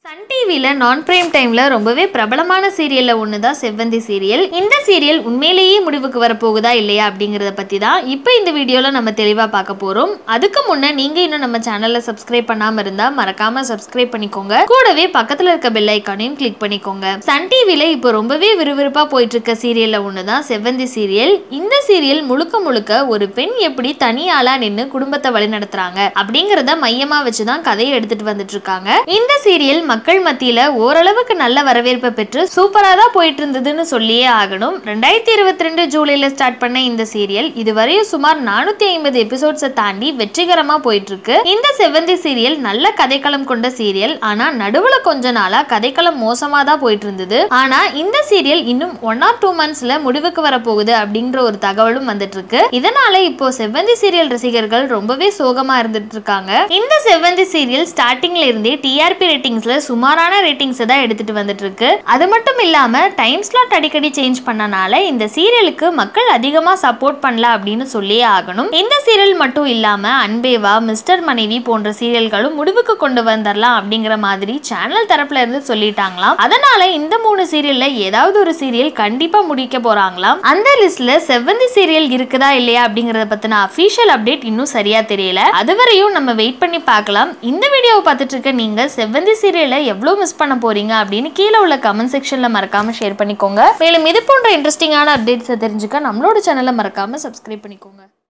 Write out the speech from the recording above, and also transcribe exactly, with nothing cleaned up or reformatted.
Sun டிவில நான் prime டைம்ல ரொம்பவே பிரபலமான சீரியல்ல ஒன்று தான் செவ்வந்தி சீரியல். இந்த சீரியல் உண்மையிலேயே முடிவுக்கு வரப்போகுதா இல்லையா அப்படிங்கிறத பத்தி தான் இப்போ இந்த வீடியோல நம்ம தெளிவா பார்க்க போறோம். அதுக்கு முன்ன நீங்க இன்னும் நம்ம சேனலை சப்ஸ்கிரைப் பண்ணாம இருந்தா மறக்காம சப்ஸ்கிரைப் பண்ணிக்கோங்க. கூடவே பக்கத்துல இருக்க பெல் ஐக்கானையும் கிளிக் பண்ணிக்கோங்க. சன் டிவில இப்போ ரொம்பவே விறுவிறுப்பா போயிட்டு இருக்க சீரியல்ல ஒன்று தான் செவ்வந்தி சீரியல். இந்த சீரியல் முழுக்க முழுக்க ஒரு பெண் எப்படி தனியாளா நின்று குடும்பத்தை வழிநடத்துறாங்க அப்படிங்கறத மையமா வச்சுதான் கதையை எடுத்துட்டு வந்துட்டு இருக்காங்க. இந்த சீரியல் மக்கள் மத்தியில ஓரளவுக்கு நல்ல வரவேற்பை பெற்று சூப்பரா தான் போயிட்டு இருந்ததுன்னு சொல்லியே ஆகணும். ரெண்டாயிரத்தி இருபத்தி ரெண்டு ஜூலைல ஸ்டார்ட் பண்ண இந்த சீரியல் இதுவரையும் சுமார் நானூத்தி ஐம்பது எபிசோட்ஸை தாண்டி வெற்றிகரமா போயிட்டு இருக்கு. இந்த செவ்வந்தி சீரியல் நல்ல கதைக்களம் கொண்ட சீரியல். ஆனா நடுவுல கொஞ்ச நாளா கதைக்களம் மோசமா தான் போயிட்டு இருந்தது. ஆனா இந்த சீரியல் இன்னும் ஒன் ஆர் டூ மந்த்ஸ்ல முடிவுக்கு வரப்போகுது அப்படிங்கிற ஒரு தகவலும் வந்துட்டு இருக்கு. இதனால இப்போ செவ்வந்தி சீரியல் ரசிகர்கள் ரொம்பவே சோகமா இருந்துட்டு இருக்காங்க. இந்த செவ்வந்தி சீரியல் ஸ்டார்டிங்ல இருந்தே டிஆர்பி ரேட்டிங்ஸ்ல சுமாரான ரேட்டிங்ஸ் தான் எடுத்துட்டு வந்துட்டு இருக்கு. அது மட்டும் இல்லாம டைம் ஸ்லாட் அடிக்கடி சேஞ்ச் பண்ணனால இந்த சீரியலுக்கு மக்கள் அதிகமா சப்போர்ட் பண்ணல அப்படின்னு சொல்லியே ஆகணும். இந்த சீரியல் மட்டும் இல்லாம அன்பேவா, மிஸ்டர் மனைவி போன்ற சீரியல்களும் முடிவுக்கு கொண்டு வந்துடலாம் அப்படிங்கிற மாதிரி சேனல் தரப்புல இருந்து சொல்லிட்டாங்களாம். அதனால இந்த மூணு சீரியல்ல ஏதாவது ஒரு சீரியல் கண்டிப்பா முடிக்க போறாங்களாம். அந்த லிஸ்ட்ல செவ்வந்தி சீரியல் இருக்குதா இல்லையா அப்படிங்கறத பத்தின அபிஷியல் அப்டேட் இன்னும் சரியா தெரியல. அதுவரையும் நம்ம வெயிட் பண்ணி பார்க்கலாம். இந்த வீடியோவை பார்த்துட்டு இருக்க நீங்க செவ்வந்தி சீரியலை எவ்வளவு மிஸ் பண்ண போறீங்க அப்படின்னு கீழே உள்ள கமெண்ட் செக்ஷன்ல மறக்காம ஷேர் பண்ணிக்கோங்க. மேலும் இது போன்ற இன்ட்ரெஸ்டிங்கான அப்டேட்ஸை தெரிஞ்சுக்க நம்மளோட சேனலை மறக்காம சப்ஸ்கிரைப் பண்ணிக்கோங்க.